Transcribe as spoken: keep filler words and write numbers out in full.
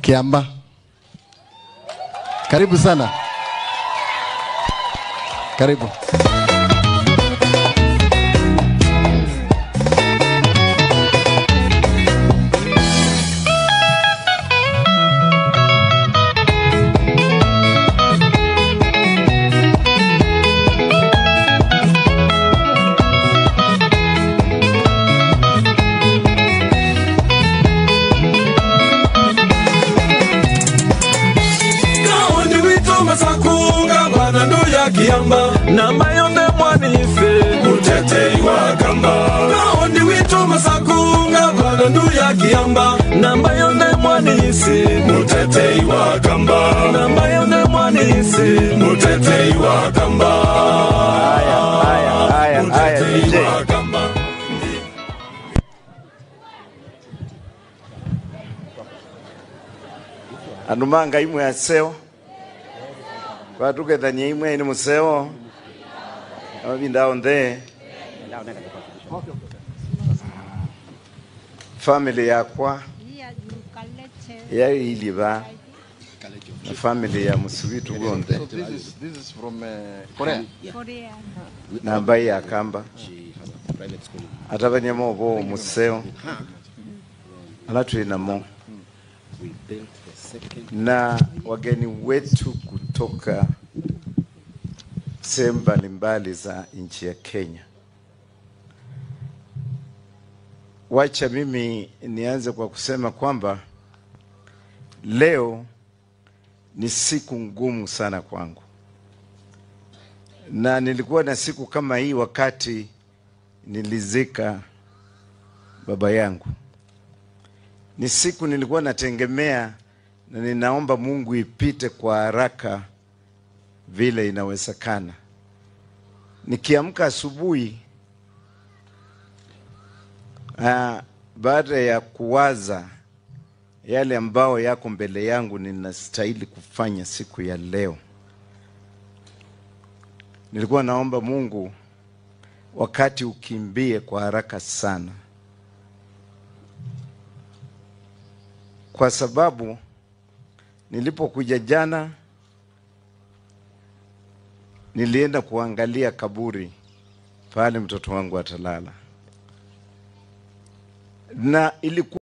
Kiamba. Karibu sana. Karibu. Kiamba na mayonde mwanife mutetei wa kamba kaondi wito masakunga bana nduya Kiamba na mayonde mwanisi mutetei wa kamba na mayonde mwanisi mutetei wa kamba. Haya haya haya haya kamba anumanga imwe aseo Watuke thanye imwe ni museo Abinda onde Family yakwa Ya iliba Na family ya musubitu gonde. So this is, this is from uh, Korea? Korea. Na ambaye ya kamba Atabanye mobo museo Alatu inamo na wageni wetu kutoka sehemu mbalimbali za nchi ya Kenya. Wacha mimi nianze kwa kusema kwamba leo ni siku ngumu sana kwangu. Na nilikuwa na siku kama hii wakati nilizika baba yangu. Ni siku nilikuwa nategemea na ninaomba Mungu ipite kwa haraka vile inawezekana. Nikiamka asubuhi ah, baada ya kuwaza yale ambao yako mbele yangu ninastahili kufanya siku ya leo, nilikuwa naomba Mungu wakati ukimbie kwa haraka sana, kwa sababu nilipokuja jana nilienda kuangalia kaburi pale mtoto wangu atalala, na ilikuwa